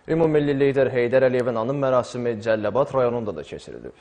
Ümummilli lider Heydər Əliyevin anım mərasimi Cəlilabad rayonunda da keçirilib.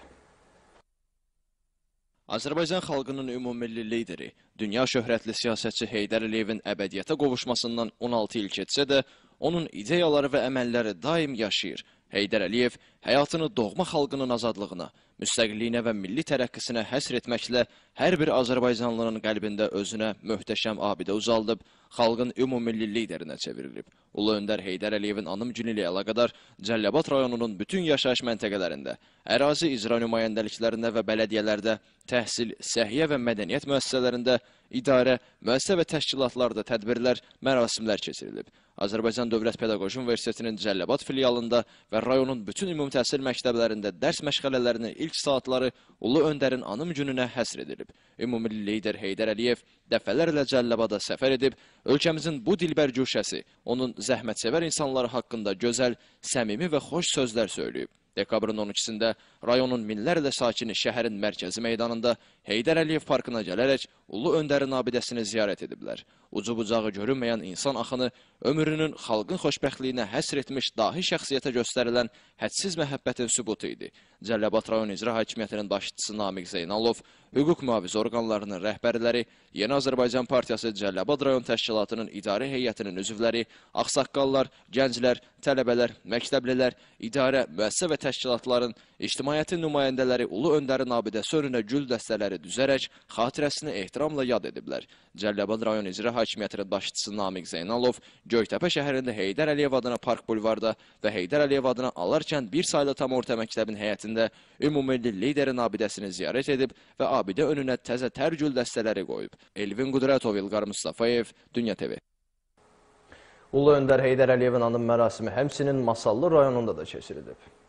Azərbaycan xalqının ümummilli lideri, dünya şöhrətli siyasətçi Heydər Əliyevin əbədiyyətə qovuşmasından 16 il keçsə də, onun ideyaları və əməlləri daim yaşayır. Heydər Əliyev həyatını doğma xalqının azadlığına, müstəqilliyinə və milli tərəqqisinə həsr etməklə hər bir Azərbaycanlının qəlbində özünə möhtəşəm abidə uzaldıb, xalqın ümummilli liderinə çevrilib. Ulu öndər Heydər Əliyevin anım günü ilə əlaqədar Cəlilabad rayonunun bütün yaşayış məntəqələrində, ərazi icra nümayəndəliklərində və bələdiyyələrdə, təhsil, səhiyyə və mədəniyyət müəssisələrində, idarə, müəssisə və təşkilatlarda tədbirlər, mərasimlər keçirilib. Azərbaycan Dövlət Pedaqoji Universitetinin Cəlilabad filialında və rayonun bütün ümumi təhsil məktəblərində dərs məşğələlərinin ilk saatları Ulu Öndərin anım gününə həsr edilib. Ümummilli lider Heydər Əliyev dəfələrlə Cəlilabada səfər edib, ölkəmizin bu dilbər güşəsi, onun zəhmətsevər insanları haqqında gözəl, səmimi və xoş sözlər söyləyib. Dekabrın 12-sində rayonun minlərlə sakini şəhərin mərkəzi meydanında Heydər Əliyev parkına gələrək Ulu Öndərin abidəsini ziyarət ediblər. Ucu-bucağı görünməyən insan axını ömrünün xalqın xoşbəxtliyinə həsr etmiş dahi şəxsiyyətə göstərilən hədsiz məhəbbətin sübutu idi. Cəlilabad rayon icra hakimiyyətinin başçısı Namiq Zeynalov, hüquq mühafizə orqanlarının rəhbərləri, Yeni Azərbaycan Partiyası Cəlilabad rayon təşkilatının idarə heyətinin üzvləri, ağsaqqallar, gənclər, tələbələr, məktəblilər, idarə, müəssisə və təşkilatların, ictimaiyyətin nümayəndələri Ulu Öndərin abidəsi önünə gül dəstələri düzərək xatirəsini ehtiramla yad ediblər. Cəlilabad rayon icra hakimiyyətinin başçısı Namiq Zeynalov Göytəpə şəhərində Heydər Əliyev adına Park Bulvarda və Heydər Əliyev adına Alarkən bir saylı tam orta məktəbin həyətində ümummilli liderin abidəsini ziyarət edib və abidə önünə təzə tər gül dəstələri qoyub. Elvin Qudratov, İlqar Mustafayev, Dünya TV. Ulu öndər Heydər Əliyevin anım mərasimi həmçinin Masallı rayonunda da keçirilib.